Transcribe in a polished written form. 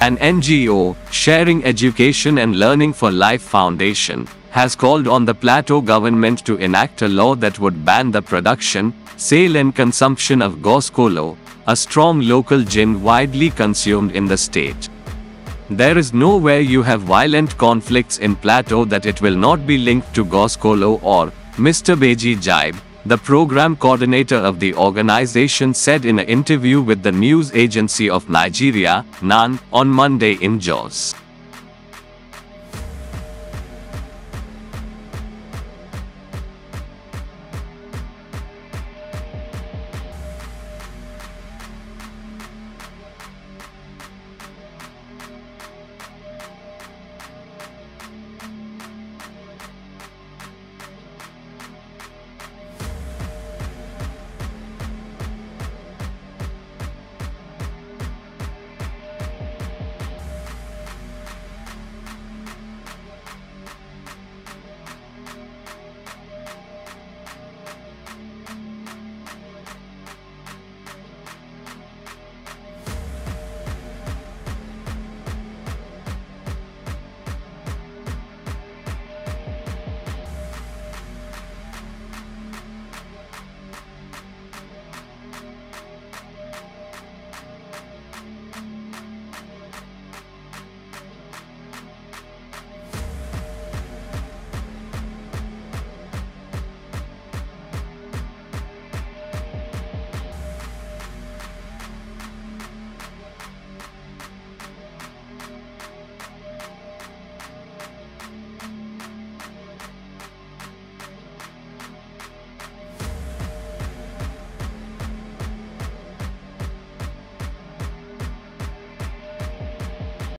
An NGO, Sharing Education and Learning for Life Foundation, has called on the Plateau government to enact a law that would ban the production, sale and consumption of Goskolo, a strong local gin widely consumed in the state. There is nowhere you have violent conflicts in Plateau that it will not be linked to Goskolo or Mr. Beji Jaib, the program coordinator of the organization said in an interview with the news agency of Nigeria, NAN, on Monday in Jos.